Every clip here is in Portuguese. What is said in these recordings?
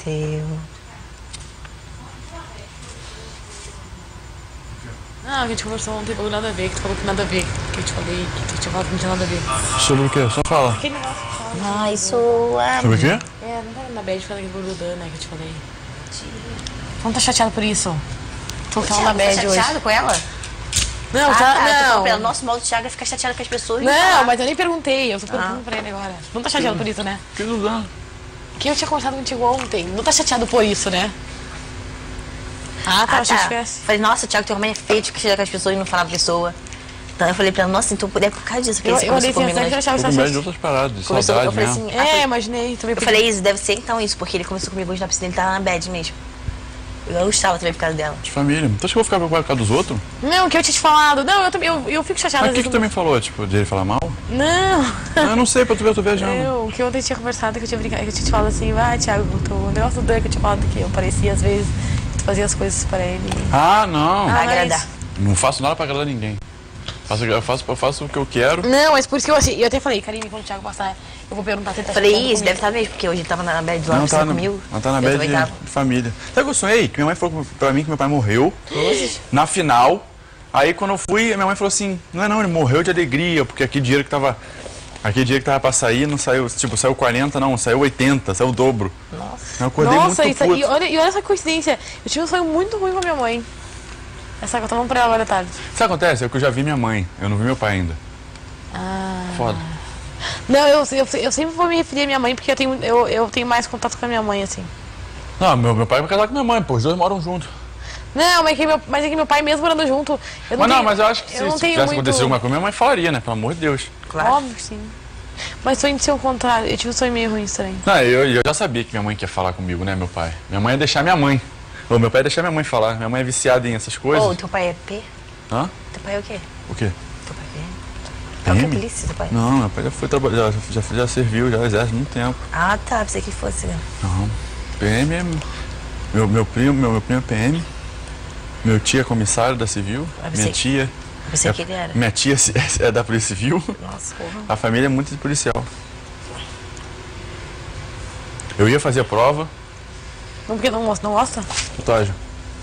teu. Ah, a gente conversou ontem, bagulho nada a ver, que tu falou que nada a ver, que eu te falei, que tu tinha falado que não tinha nada a ver. Sobre o quê? Só fala. Aquele negócio que fala. Ai, sua. Sobre o quê? É, não tava na bad por causa daquele bagulho da Ana que eu te falei. Não tá chateado por isso? Tô falando na bad tá hoje. chateado com ela? Não, Ah, tá, tá, eu tô falando pra não. ela. Nosso mal do Thiago é ficar chateado com as pessoas. Não, mas eu nem perguntei, eu tô perguntando pra ele agora. Não tá chateado por isso, né? Que lugar? Que eu tinha conversado contigo ontem. Não tá chateado por isso, né? Ah, tá, achei que tivesse. Falei, nossa, o Thiago tem uma mania feia de ficar chateado com as pessoas e não falar pra pessoa. Então eu falei pra ela, nossa, então é por causa disso que Eu ele olhei conversou assim, comigo. até que eu Né? achava Tô que com medo de você... outras paradas, de Começou, saudade eu falei mesmo. assim, imaginei. Também eu falei, isso deve ser então isso, porque ele conversou comigo hoje na piscina, ele tava na bad mesmo. Eu gostava também por causa dela. De família. Tu acha que eu vou ficar preocupado por causa dos outros? Não, que eu tinha te falado. Não, eu também, eu fico chateada. Mas o que que tu também falou? Tipo, de ele falar mal? Não. Eu não sei, pra tu ver, eu tô viajando. Que ontem eu tinha conversado, que eu tinha brincado, que eu tinha te falado assim, vai, Thiago, o negócio do Dan que eu tinha falado que eu parecia às vezes, que tu fazia as coisas pra ele. Ah, não. Pra agradar. Não faço nada pra agradar ninguém. Eu faço o que eu quero. Não, mas por isso que eu achei. Eu até falei, Karine, quando o Thiago passar, eu vou perguntar se ele tá Falei, chateado isso, comigo. deve estar mesmo, porque hoje ele tava na bad lá Não tá, comigo. não tá na Eu bad também tava. de família. Sabe o que eu sonhei? Que minha mãe falou pra mim que meu pai morreu na final. Aí quando eu fui, minha mãe falou assim, não, ele morreu de alegria, porque aquele dinheiro que tava pra sair, não saiu, tipo, saiu 40, não, saiu 80, saiu o dobro. Nossa. Eu acordei Nossa, muito isso, puto. e olha essa coincidência. Eu tive um sonho muito ruim com a minha mãe. Essa que eu tava falando pra ela agora à tarde. Sabe o que acontece? É que eu já vi minha mãe, eu não vi meu pai ainda. Ah. Foda. Não, eu sempre vou me referir à minha mãe, porque eu tenho mais contato com a minha mãe, assim. Não, meu pai vai casar com minha mãe, pô, os dois moram juntos. Não, mas é que meu pai mesmo morando junto. Mas eu acho que se tivesse acontecido alguma coisa, minha mãe falaria, né? Pelo amor de Deus. Claro. Óbvio que sim. Mas sonho de ser o contrário. Eu tive um sonho meio ruim estranho. Não, eu já sabia que minha mãe quer falar comigo, né, meu pai? Minha mãe ia deixar minha mãe. Ou meu pai ia deixar minha mãe falar. Minha mãe é viciada em essas coisas. Ô, teu pai é P? Hã? Teu pai é o quê? O quê? Teu pai é PM? Qual que é a polícia, teu pai? Não, meu pai já foi trabalhar, já serviu, já exército há muito tempo. Ah, tá, pensei que fosse. Né? Não. PM é. Meu primo é PM. Meu tio é comissário da Civil. Minha tia. Eu pensei que ele era. Minha tia é da Polícia Civil. Nossa, porra. A família é muito de policial. Eu ia fazer a prova. Não, porque não gosta? Tatuagem.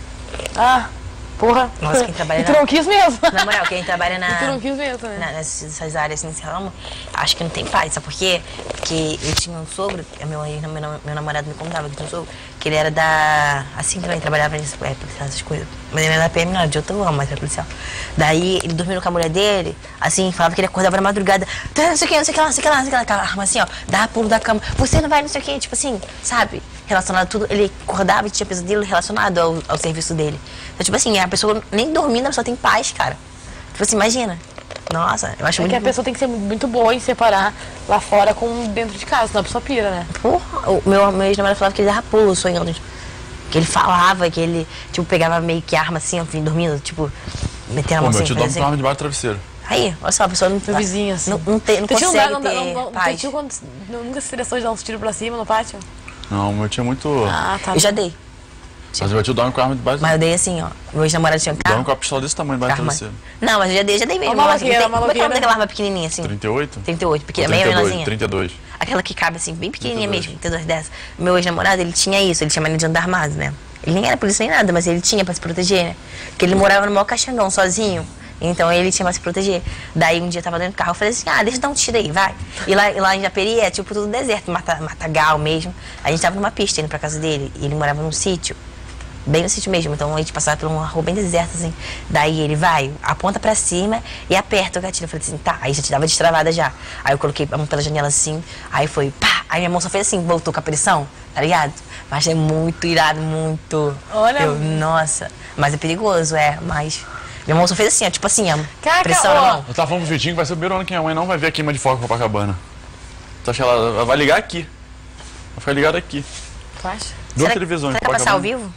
Ah, porra. Nossa, quem trabalha E tu não quis mesmo. Na moral, quem trabalha E tu não quis mesmo, né? nessas áreas, nesse ramo, acho que não tem paz, sabe por quê? Porque eu tinha um sogro, meu namorado me contava que tinha um sogro, que ele era da... Assim, também trabalhava nisso, policial, essas coisas. Mas ele era da PM, não, era de outro ramo, mas era policial. Daí, ele dormindo com a mulher dele, assim, falava que ele acordava na madrugada, não sei o que, não sei o que lá, não sei o que lá, não sei o que lá, aquela arma assim, ó, dava pulo da cama, você não vai, não sei o que, tipo assim, sabe? Relacionado a tudo, ele acordava e tinha pesadelo relacionado ao serviço dele. Então, tipo assim, a pessoa nem dormindo, a pessoa tem paz, cara. Tipo assim, imagina. Nossa, eu acho É muito... que a pessoa tem que ser muito boa em separar lá fora com dentro de casa, senão a pessoa pira, né? Porra, o meu ex-namorado falava que ele dava pulo sonhando. Que ele falava, que ele, tipo, pegava meio que arma assim, enfim, dormindo, tipo, metendo a mão Pô, meu assim, tio dorme assim. com arma debaixo do travesseiro. Aí, olha só, a pessoa não Pro vizinho, assim. não Teu consegue tio ter paz. teu tio nunca se estressou de dar uns tiros pra cima no pátio? Não, meu tio é muito... Ah, tá. Eu já dei. Mas meu tio dorme com arma debaixo do Mas eu dei assim, ó. Meu ex-namorado tinha um Dorme carro. com a pistola desse tamanho debaixo do Arma. travesseiro. Não, mas eu já dei mesmo. Uma maloqueira, Como é que é o nome maloqueira. daquela arma pequenininha, assim? 38? 38, porque é Ou meio 32, menorzinha. 32. Aquela que cabe assim, bem pequenininha 32. mesmo, 32 dessa. Meu ex-namorado, ele tinha isso, ele tinha mania de andar armado, né? Ele nem era polícia nem nada, mas ele tinha pra se proteger, né? Porque ele morava no maior caixangão, sozinho. Então ele tinha pra se proteger. Daí um dia eu tava dentro do carro, eu falei assim, deixa eu dar um tiro aí, vai. E lá em Japeri é tipo tudo deserto, matagal mesmo. A gente tava numa pista indo pra casa dele, e ele morava num sítio. Bem no sítio mesmo, então a gente passava por uma rua bem deserta, assim. Daí ele vai, aponta pra cima e aperta o gatilho. Eu falei assim, tá, aí já te dava destravada já. Aí eu coloquei a mão pela janela assim, aí foi, pá, aí minha mão só fez assim, voltou com a pressão, tá ligado? Mas é muito irado, muito. Olha. Nossa, mas é perigoso, mas. Minha mão só fez assim, ó, tipo assim, ó, Caraca, pressão na ó. mão. Eu tava falando pro Vitinho que vai ser o primeiro ano que minha mãe não vai ver a queima de fogo em Copacabana. Tu acha que ela vai ligar aqui? Vai ficar ligada aqui. Tu acha? Duas televisões. Será que vai passar ao vivo?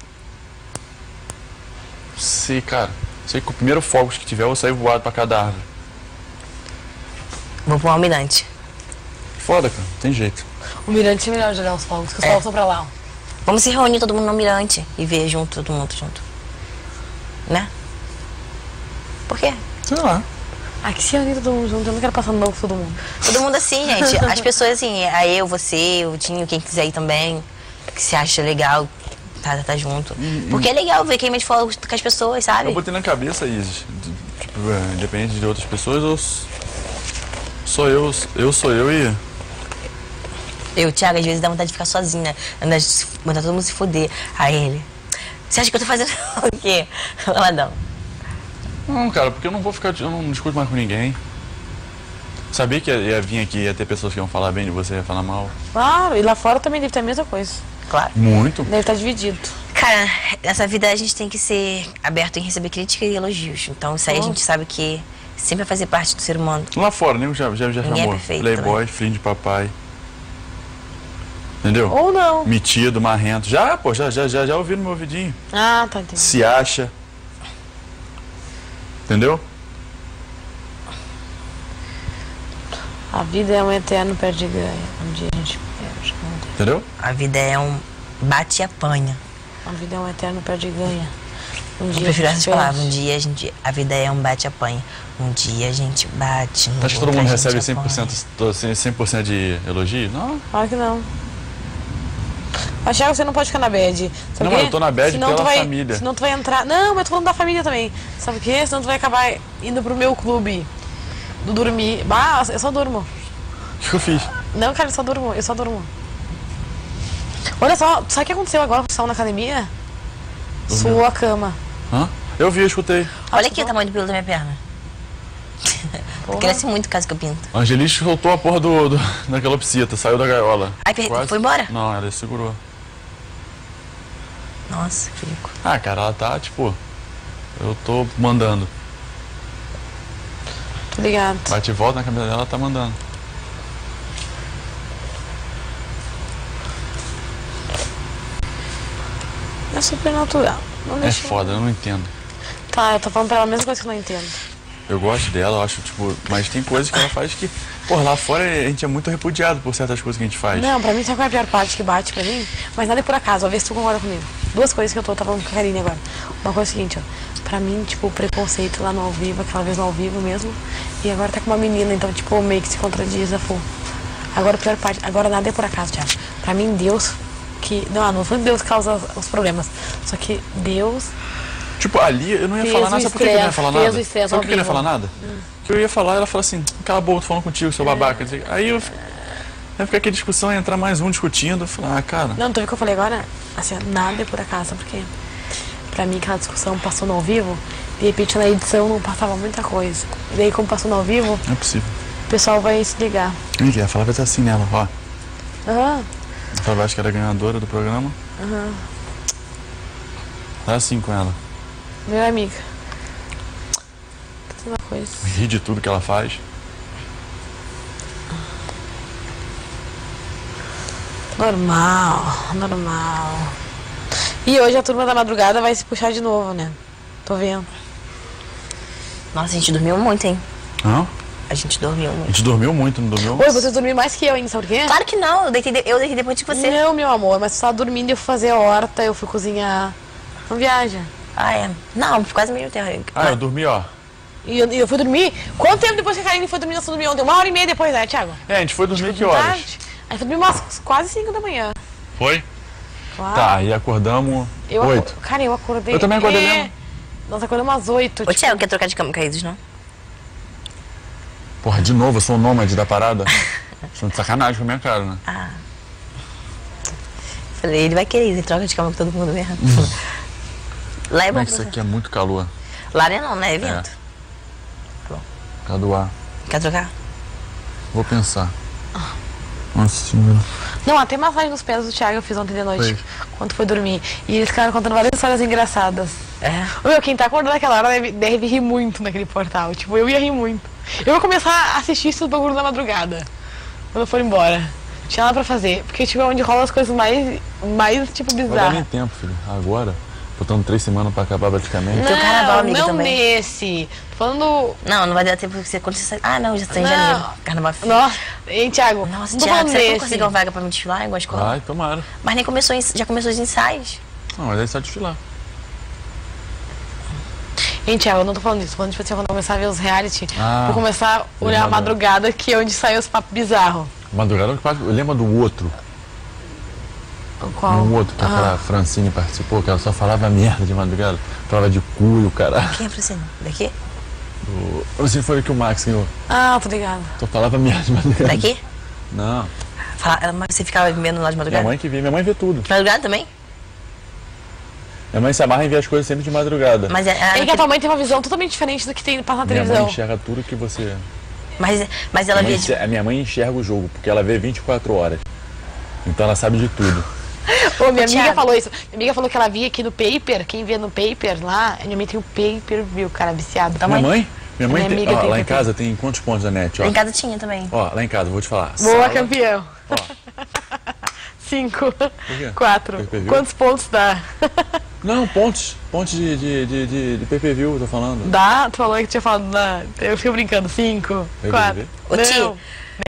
Sei, cara. Sei que o primeiro fogo que tiver, eu vou sair voado pra cada árvore. Vou pro Almirante. Foda, cara. Tem jeito. O Mirante é melhor de olhar os fogos, que os fogos estão pra lá. Ó. Vamos se reunir todo mundo no Almirante e ver junto, todo mundo junto. Né? Por quê? Sei lá. Ah, que se reunir todo mundo junto, eu não quero passar no novo com todo mundo. Todo mundo assim, gente. As pessoas assim, eu, você, o Tinho, quem quiser ir também. que se acha legal tá junto. Porque é legal ver queima de fogo com as pessoas, sabe? Eu botei na cabeça, Isis, tipo, independente de outras pessoas, sou eu e... Eu, Thiago, às vezes dá vontade de ficar sozinha, mandar todo mundo se fuder. Aí ele, você acha que eu tô fazendo o quê? Ladão. Não, cara, porque eu não discuto mais com ninguém. Sabia que ia vir aqui, ia ter pessoas que iam falar bem de você, ia falar mal. Claro, e lá fora também deve ter a mesma coisa. Claro. Muito. Deve estar dividido. Cara, nessa vida a gente tem que ser aberto em receber crítica e elogios. Então isso aí a gente sabe que sempre vai fazer parte do ser humano. Lá fora, nego já Ninguém é chamou perfeito, playboy, filho de papai. Entendeu? Ou não. Metido, marrento. Já ouvi no meu ouvidinho. Ah, tá, entendi. Se acha. Entendeu? A vida é um eterno perde-ganha. Um dia a gente perde. Entendeu? A vida é um bate e apanha. A vida é um eterno perde-ganha. Um Eu dia prefiro a essas gente palavras. perde. A vida é um bate e apanha. Um dia a gente bate. No Acho que todo outro mundo a gente recebe apanha. 100% de elogio? Não. Claro que não. Mas, Thiago, você não pode ficar na bad. Sabe Não, o quê? eu tô na bad Senão pela tu vai, família. Senão tu vai entrar... Não, mas eu tô falando da família também. Sabe o quê? Senão tu vai acabar indo pro meu clube do dormir. Bah, eu só durmo. O que eu fiz? Não, cara, eu só durmo. Olha só, sabe o que aconteceu agora com o sol na academia? Suou a cama. Hã? Eu vi, eu escutei. Olha aqui o tamanho do pelo da minha perna. Cresce muito caso que eu pinto. A Angelique soltou a porra da calopsita, saiu da gaiola. Aí foi embora? Não, ela segurou. Nossa, que rico. Ah, cara, ela tá, tipo... Eu tô mandando. Tô ligado. Bate e volta na camisa dela, ela tá mandando. É super natural. Não É deixa... foda, eu não entendo. Tá, eu tô falando pra ela a mesma coisa que eu não entendo. Eu gosto dela, eu acho, tipo... Mas tem coisas que ela faz que... Pô, lá fora a gente é muito repudiado por certas coisas que a gente faz. Não, pra mim, sabe qual é a pior parte que bate pra mim? Mas nada é por acaso, ó, vê se tu concorda comigo. Duas coisas que eu tô falando com a Karine agora. Uma coisa é a seguinte, ó. Pra mim, tipo, o preconceito lá no ao vivo, aquela vez no ao vivo mesmo. E agora tá com uma menina, então, tipo, meio que se contradiz a full. Agora a pior parte, agora nada é por acaso, Thiago. Pra mim, Deus que... Não foi Deus que causa os problemas. Só que Deus... Tipo, ali eu não ia Fez falar o nada, sabe por que eu não ia estresse, falar fez nada? o estresse Sabe ao por que eu não ia vivo. falar nada? Que eu ia falar, ela falou assim, cala a boca, tô falando contigo, seu babaca. Aí eu... Aí fica aquela discussão, ia entrar mais um discutindo, eu falei, ah, cara... Não, tu viu o que eu falei agora? Assim, nada é por acaso, porque pra mim aquela discussão passou no ao vivo, de repente na edição não passava muita coisa. E daí como passou no ao vivo, Não é possível. o pessoal vai se ligar. Ih, a Flávia tá assim nela, ó. Aham, A Flávia acho que era a ganhadora do programa. Tá assim com ela. minha amiga. Tá uma coisa. Ri de tudo que ela faz. Normal. E hoje a turma da madrugada vai se puxar de novo, né? Tô vendo. Nossa, a gente dormiu muito, hein? Hã? A gente dormiu A muito. gente dormiu muito, não dormiu? Oi, vocês dormiram mais que eu, hein? Sabe por quê? Claro que não, eu deitei depois de você. Não, meu amor, mas tu tava dormindo e eu fui fazer horta, eu fui cozinhar. Não viaja. Ah, é. Não, quase meio tempo. Ah, eu dormi, ó. E eu fui dormir. Quanto tempo depois que a Karine foi dormir, nós fomos dormir ontem? 1h30 depois, né, Thiago? É, a gente foi dormir que horas? Tarde. Aí foi dormir umas quase 5 da manhã. Foi? Claro. Tá, e acordamos 8. Cara, eu acordei. Eu também acordei mesmo. Nós acordamos às 8. Ô, Thiago, quer trocar de cama caídos, não? Porra, de novo, eu sou o nômade da parada. São de sacanagem com a minha cara, né? Ah. Falei, ele vai querer, ele troca de cama com todo mundo mesmo. Lá é bom Mas pra isso você. aqui é muito calor. Lá não, né? É evento. Por causa do ar. Quer trocar? Vou pensar. Nossa senhora. Não, até massagem nos pés do Thiago eu fiz ontem de noite. Foi. Quando foi dormir. E eles ficaram contando várias histórias engraçadas. É. Ô, meu, quem tá acordando naquela hora deve rir muito naquele portal. Tipo, eu ia rir muito. Eu vou começar a assistir esses bagulho na madrugada. Quando eu for embora. Tinha nada pra fazer. Porque, tipo, é onde rola as coisas mais tipo, Vai dar nem bizarras. tempo, filho. Agora, faltando 3 semanas pra acabar praticamente. Teu carnaval, amiga, não também. nesse. Tô falando... Não vai dar tempo porque você quando você sai. Ah, não, já tá em janeiro. Carnaval. Nossa, hein, Thiago? Nossa, não tô Thiago, falando será que eu nesse. consigo uma vaga pra me desfilar em alguma escola? Ai, tomara. Mas nem começou, já começou os ensaios. Não, mas aí só desfilar. Hein, Thiago, eu não tô falando disso. Tô falando, tipo assim, quando eu começar a ver os reality, Ah, vou começar a olhar a madrugada, que é onde sai os papos bizarros. Madrugada, eu lembro do outro. Qual? Um outro que aquela Francine participou, que ela só falava merda de madrugada. Falava de cu e o cara. Quem é Francine? Daqui? Você foi que o Max ganhou. Ah, tô ligado. Só falava merda de madrugada. Daqui? Não. Mas você ficava vendo lá de Minha madrugada? mãe que vê, minha mãe vê tudo. De madrugada também? Minha mãe se amarra em ver as coisas sempre de madrugada. Mas, É que a tua mãe tem uma visão totalmente diferente do que tem passa na Minha televisão. mãe enxerga tudo que você... mas ela vê... A minha mãe enxerga o jogo, porque ela vê 24 horas. Então ela sabe de tudo. Ô, minha amiga Thiago. falou isso. Minha amiga falou que ela via aqui no Paper, quem vê no Paper lá, minha mãe tem o Paper, viu, cara, viciado. Tua Minha mãe? mãe? Minha mãe Minha tem... amiga Ó, tem lá em PPV. casa tem quantos pontos da net, ó? Lá em casa tinha também. Ó, lá em casa, vou te falar. Boa, Sala, campeão. Ó, 5, quê? 4. PPV? Quantos pontos dá? não, pontos de PPV, eu tô falando. Dá? Tu falou que tinha falado. Eu fico brincando. 5, PPV? 4. Ô, Ti, Não.